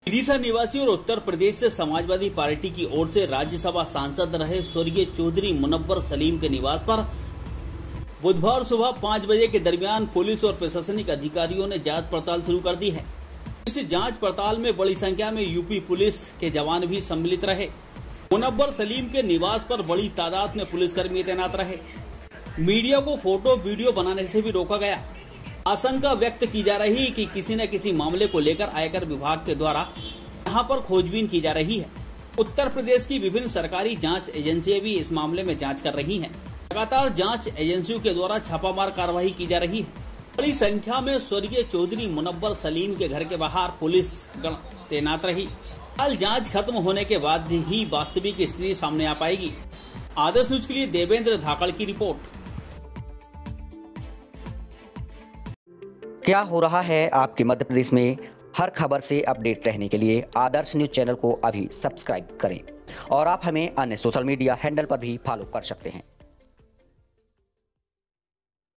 विदिशा निवासी और उत्तर प्रदेश से समाजवादी पार्टी की ओर से राज्यसभा सांसद रहे स्वर्गीय चौधरी मुनव्वर सलीम के निवास पर बुधवार सुबह 5 बजे के दरमियान पुलिस और प्रशासनिक अधिकारियों ने जांच पड़ताल शुरू कर दी है। इस जांच पड़ताल में बड़ी संख्या में यूपी पुलिस के जवान भी सम्मिलित रहे। मुनव्वर सलीम के निवास पर बड़ी तादाद में पुलिसकर्मी तैनात रहे। मीडिया को फोटो वीडियो बनाने से भी रोका गया। आशंका व्यक्त की जा रही है कि किसी न किसी मामले को लेकर आयकर विभाग के द्वारा यहां पर खोजबीन की जा रही है। उत्तर प्रदेश की विभिन्न सरकारी जांच एजेंसियां भी इस मामले में जांच कर रही हैं। लगातार जांच एजेंसियों के द्वारा छापामार कार्रवाई की जा रही है। बड़ी संख्या में स्वर्गीय चौधरी मुनव्वर सलीम के घर के बाहर पुलिस तैनात रही। कल जांच खत्म होने के बाद ही वास्तविक स्थिति सामने आ पाएगी। आदर्श न्यूज के लिए देवेंद्र धाकड़ की रिपोर्ट। क्या हो रहा है आपके मध्य प्रदेश में? हर खबर से अपडेट रहने के लिए आदर्श न्यूज चैनल को अभी सब्सक्राइब करें और आप हमें अन्य सोशल मीडिया हैंडल पर भी फॉलो कर सकते हैं।